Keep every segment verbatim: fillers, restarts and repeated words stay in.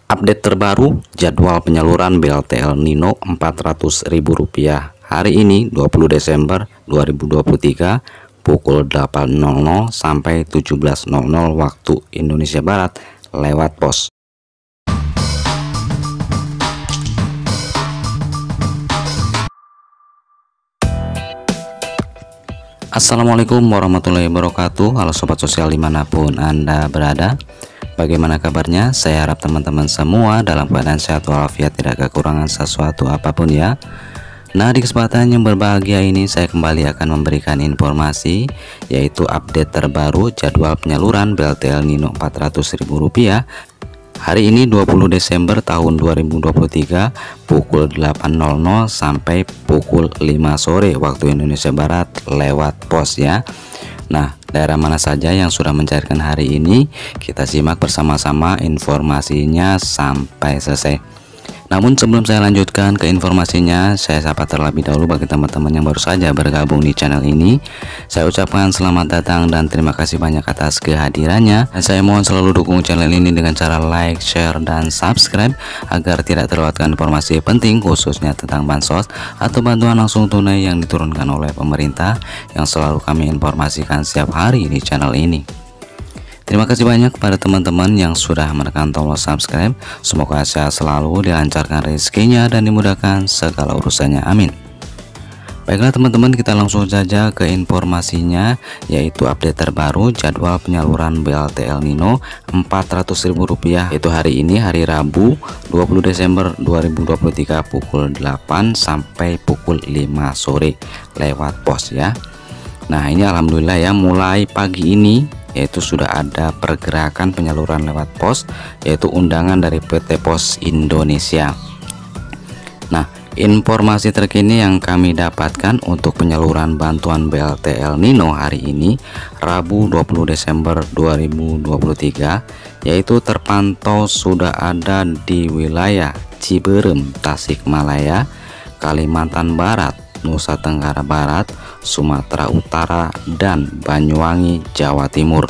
Update terbaru jadwal penyaluran B L T El Nino empat ratus ribu rupiah hari ini dua puluh Desember dua ribu dua puluh tiga pukul delapan nol nol sampai tujuh belas nol nol waktu Indonesia Barat lewat pos. Assalamualaikum warahmatullahi wabarakatuh. Halo sobat sosial dimanapun Anda berada, bagaimana kabarnya? Saya harap teman-teman semua dalam keadaan sehat walafiat, tidak kekurangan sesuatu apapun ya. Nah, di kesempatan yang berbahagia ini saya kembali akan memberikan informasi, yaitu update terbaru jadwal penyaluran B L T El Nino empat ratus ribu rupiah hari ini dua puluh Desember tahun dua ribu dua puluh tiga pukul delapan nol nol sampai pukul lima sore waktu Indonesia Barat lewat pos ya. Nah, daerah mana saja yang sudah mencairkan hari ini, kita simak bersama-sama informasinya sampai selesai. Namun sebelum saya lanjutkan ke informasinya, saya sapa terlebih dahulu bagi teman-teman yang baru saja bergabung di channel ini. Saya ucapkan selamat datang dan terima kasih banyak atas kehadirannya. Dan saya mohon selalu dukung channel ini dengan cara like, share, dan subscribe agar tidak terlewatkan informasi penting khususnya tentang bansos atau bantuan langsung tunai yang diturunkan oleh pemerintah yang selalu kami informasikan setiap hari di channel ini. Terima kasih banyak kepada teman-teman yang sudah menekan tombol subscribe. Semoga sehat selalu, dilancarkan rezekinya, dan dimudahkan segala urusannya. Amin. Baiklah teman-teman, kita langsung saja ke informasinya, yaitu update terbaru jadwal penyaluran B L T El Nino empat ratus ribu rupiah itu hari ini, hari Rabu dua puluh Desember dua ribu dua puluh tiga pukul delapan sampai pukul lima sore lewat pos ya. Nah, ini alhamdulillah ya, mulai pagi ini yaitu sudah ada pergerakan penyaluran lewat pos, yaitu undangan dari P T Pos Indonesia. Nah, informasi terkini yang kami dapatkan untuk penyaluran bantuan B L T El Nino hari ini Rabu dua puluh Desember dua ribu dua puluh tiga, yaitu terpantau sudah ada di wilayah Ciberem, Tasikmalaya, Kalimantan Barat, Nusa Tenggara Barat, Sumatera Utara, dan Banyuwangi, Jawa Timur.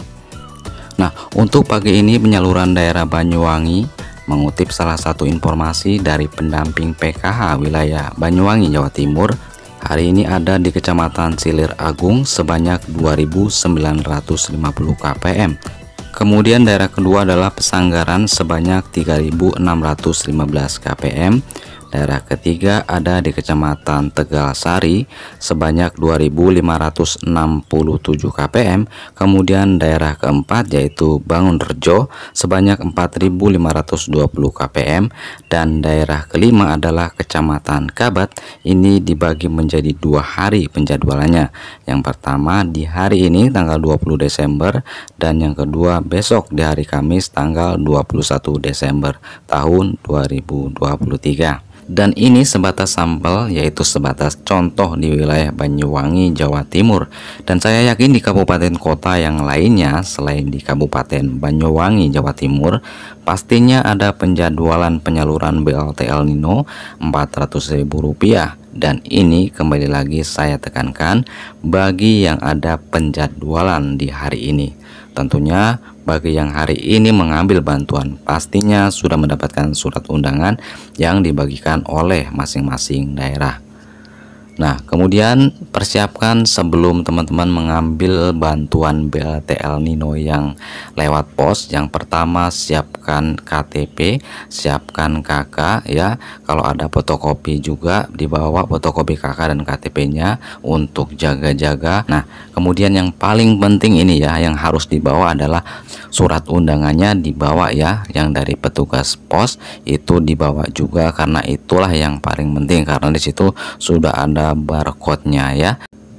Nah, untuk pagi ini penyaluran daerah Banyuwangi mengutip salah satu informasi dari pendamping P K H wilayah Banyuwangi, Jawa Timur, hari ini ada di Kecamatan Silir Agung sebanyak dua ribu sembilan ratus lima puluh K P M. Kemudian daerah kedua adalah Pesanggaran sebanyak tiga ribu enam ratus lima belas K P M. Daerah ketiga ada di Kecamatan Tegal Sari sebanyak dua ribu lima ratus enam puluh tujuh K P M. Kemudian daerah keempat yaitu Bangunrejo sebanyak empat ribu lima ratus dua puluh K P M. Dan daerah kelima adalah Kecamatan Kabat. Ini dibagi menjadi dua hari penjadwalannya. Yang pertama di hari ini tanggal dua puluh Desember, dan yang kedua besok di hari Kamis tanggal dua puluh satu Desember tahun dua ribu dua puluh tiga. Dan ini sebatas sampel, yaitu sebatas contoh di wilayah Banyuwangi, Jawa Timur. Dan saya yakin di kabupaten kota yang lainnya selain di Kabupaten Banyuwangi, Jawa Timur, pastinya ada penjadwalan penyaluran B L T El Nino empat ratus ribu rupiah. Dan ini kembali lagi saya tekankan, bagi yang ada penjadwalan di hari ini. Tentunya bagi yang hari ini mengambil bantuan pastinya sudah mendapatkan surat undangan yang dibagikan oleh masing-masing daerah. Nah, kemudian persiapkan sebelum teman-teman mengambil bantuan B L T El Nino yang lewat pos. Yang pertama, siapkan K T P, siapkan K K ya. Kalau ada fotokopi juga dibawa fotokopi K K dan K T P-nya untuk jaga-jaga. Nah, kemudian yang paling penting ini ya, yang harus dibawa adalah surat undangannya dibawa ya, yang dari petugas pos itu dibawa juga, karena itulah yang paling penting, karena di situ sudah ada barcode-nya ya.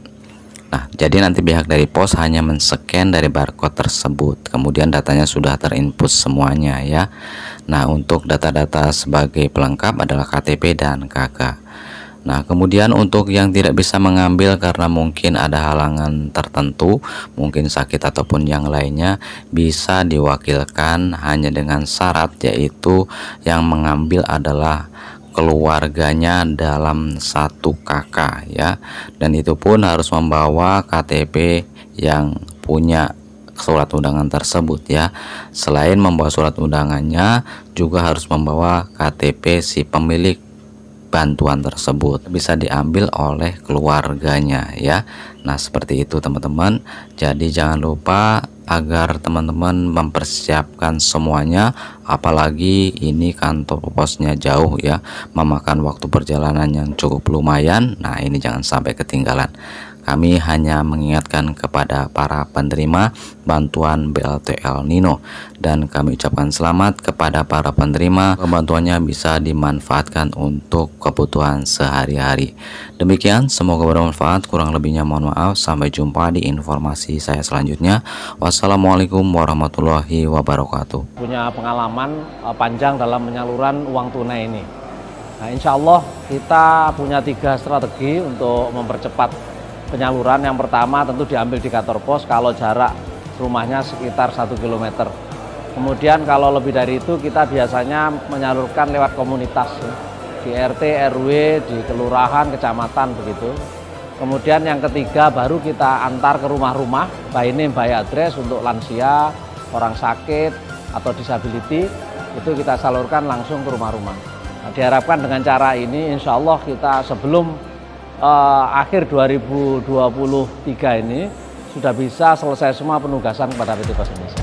Nah, jadi nanti pihak dari pos hanya men-scan dari barcode tersebut, kemudian datanya sudah terinput semuanya ya. Nah, untuk data-data sebagai pelengkap adalah K T P dan K K. Nah, kemudian untuk yang tidak bisa mengambil karena mungkin ada halangan tertentu, mungkin sakit ataupun yang lainnya, bisa diwakilkan hanya dengan syarat, yaitu yang mengambil adalah keluarganya dalam satu kakak ya, dan itu pun harus membawa K T P yang punya surat undangan tersebut ya. Selain membawa surat undangannya, juga harus membawa K T P si pemilik bantuan tersebut, bisa diambil oleh keluarganya ya. Nah seperti itu teman-teman. Jadi jangan lupa agar teman-teman mempersiapkan semuanya, apalagi ini kantor posnya jauh ya, memakan waktu perjalanan yang cukup lumayan. Nah ini jangan sampai ketinggalan. Kami hanya mengingatkan kepada para penerima bantuan B L T El Nino, dan kami ucapkan selamat kepada para penerima, bantuannya bisa dimanfaatkan untuk kebutuhan sehari-hari. Demikian, semoga bermanfaat. Kurang lebihnya mohon maaf. Sampai jumpa di informasi saya selanjutnya. Wassalamualaikum warahmatullahi wabarakatuh. Punya pengalaman panjang dalam penyaluran uang tunai ini. Nah, insya Allah kita punya tiga strategi untuk mempercepat penyaluran. Yang pertama tentu diambil di kantor pos kalau jarak rumahnya sekitar satu kilometer. Kemudian kalau lebih dari itu kita biasanya menyalurkan lewat komunitas ya, di R T, R W, di kelurahan, kecamatan begitu. Kemudian yang ketiga baru kita antar ke rumah-rumah, by name by address untuk lansia, orang sakit atau disability, itu kita salurkan langsung ke rumah-rumah. Nah, diharapkan dengan cara ini insya Allah kita sebelum Uh, akhir dua ribu dua puluh tiga ini sudah bisa selesai semua penugasan kepada P T Pos Indonesia.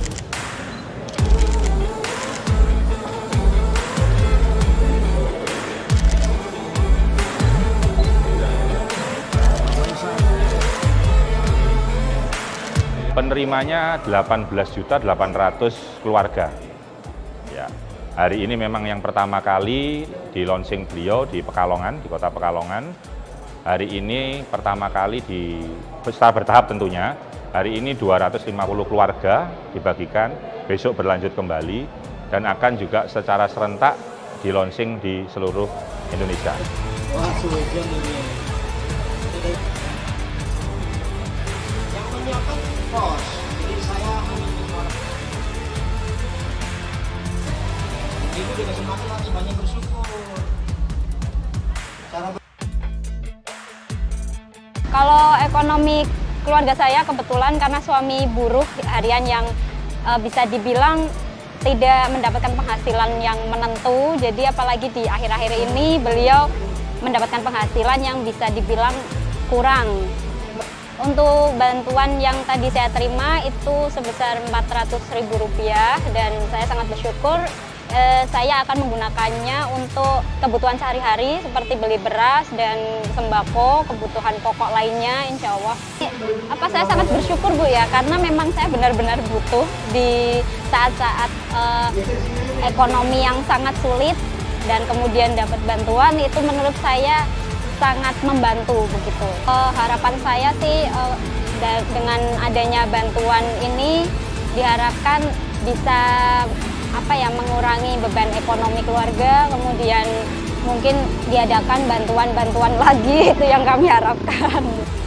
Penerimanya delapan belas juta delapan ratus keluarga. Ya, hari ini memang yang pertama kali di launching beliau di Pekalongan, di kota Pekalongan. Hari ini pertama kali di secara bertahap tentunya. Hari ini dua ratus lima puluh keluarga dibagikan, besok berlanjut kembali dan akan juga secara serentak di launching di seluruh Indonesia. Wah, suwejan ini. Yang menyiapkan pos, jadi saya ini juga semakin harus banyak bersyukur. Cara Kalau ekonomi keluarga saya kebetulan karena suami buruh harian yang e, bisa dibilang tidak mendapatkan penghasilan yang menentu, jadi apalagi di akhir-akhir ini beliau mendapatkan penghasilan yang bisa dibilang kurang. Untuk bantuan yang tadi saya terima itu sebesar empat ratus ribu rupiah dan saya sangat bersyukur. Eh, saya akan menggunakannya untuk kebutuhan sehari-hari seperti beli beras dan sembako, kebutuhan pokok lainnya insya Allah. Apa saya sangat bersyukur Bu ya, karena memang saya benar-benar butuh di saat-saat eh, ekonomi yang sangat sulit, dan kemudian dapat bantuan itu menurut saya sangat membantu begitu. Eh, harapan saya sih eh, dengan adanya bantuan ini diharapkan bisa apa ya mengurangi beban ekonomi keluarga, kemudian mungkin diadakan bantuan-bantuan lagi itu yang kami harapkan.